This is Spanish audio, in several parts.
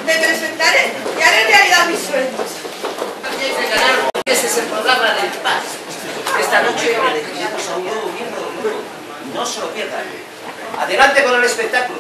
Me presentaré y haré realidad mis sueños. Este es el programa del Paz. Esta noche le dedicamos a un nuevo miembro del grupo. No se lo pierdan. Adelante con el espectáculo.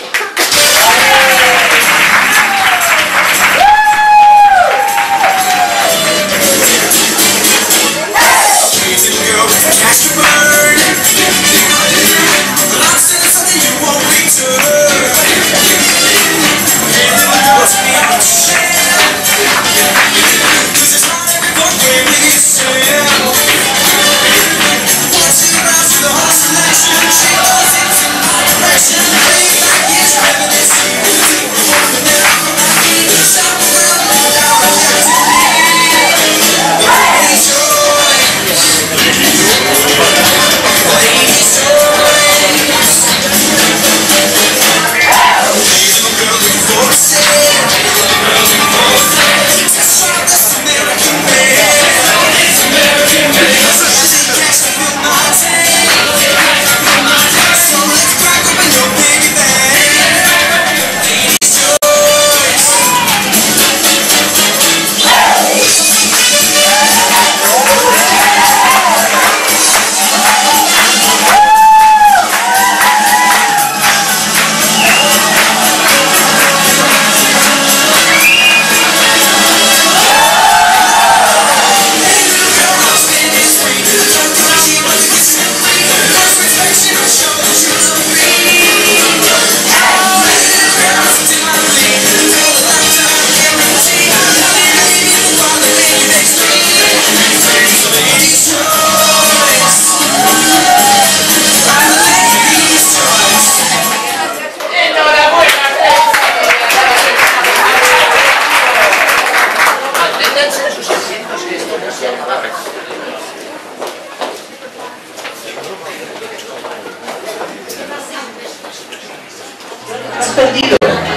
¿Has perdido?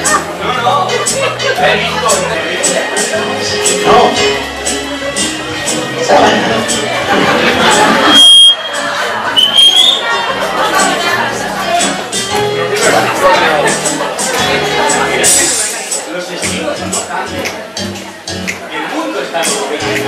No. He visto. No. Sábana. Los estilos son importantes. El mundo está moviendo.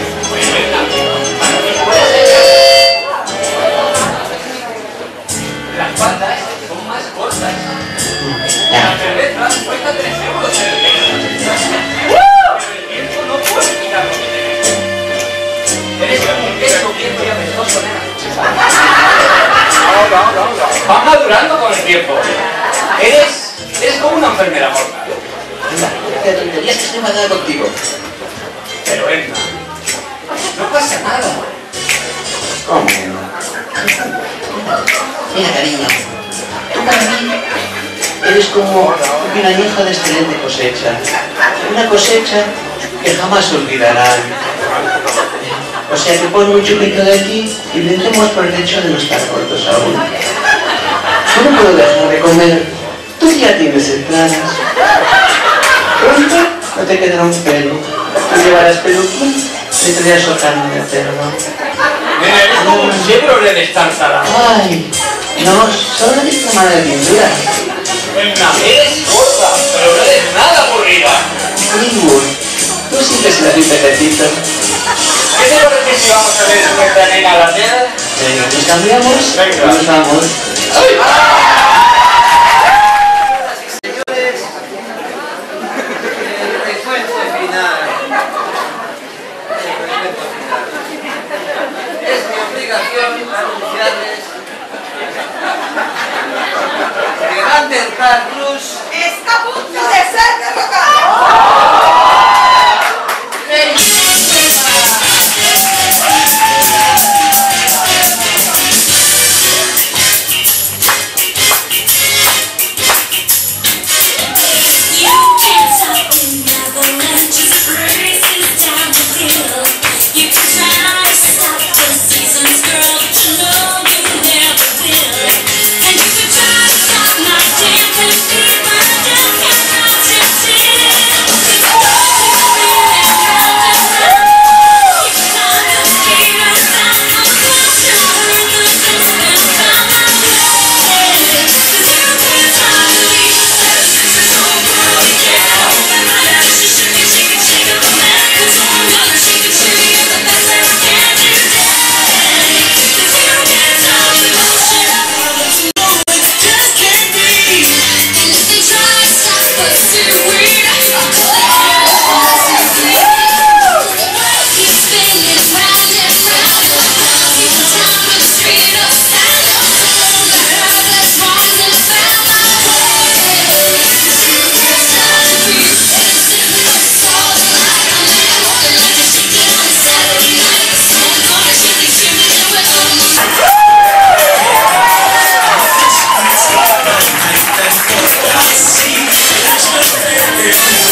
Las bandas son más cortas. La cerveza cuesta 3 euros el litro. Pero el tiempo no puede quitar lo que tenemos. Eres un queso viejo y apestoso, nena. Vas madurando con el tiempo. Eres como una enfermedad mortal. Anda, qué tonterías que estoy enfadada contigo. Pero Edna, no pasa nada. ¿Cómo que no? Mira, cariño, tú para mí eres como un añejo de excelente cosecha. Una cosecha que jamás olvidarán. O sea que pon un chupito de aquí y brindemos por el hecho de no estar cortos aún. Yo no puedo dejar de comer. Tú ya tienes entradas. Pronto no te quedará un pelo. Tú llevarás peluquín y te traerás carne de cerdo. Nena, eres como un Chevrolet de estar salado. Ay, no, solo necesito una de pintura. Edna, eres gorda, pero no eres nada aburrida. Ningún. Tú siempre serás mi pececito. ¿Qué te parece si vamos a ver nuestra nena a la tela? Venga, nos cambiamos. Venga. Nos vamos. ¡Ay! Señores, el recuento final. Es mi obligación anunciarles que Vandercar Cruz Está a punto de ser derrotado. And you can try to stop my dancing feet, but I just can't help you see. Thank you.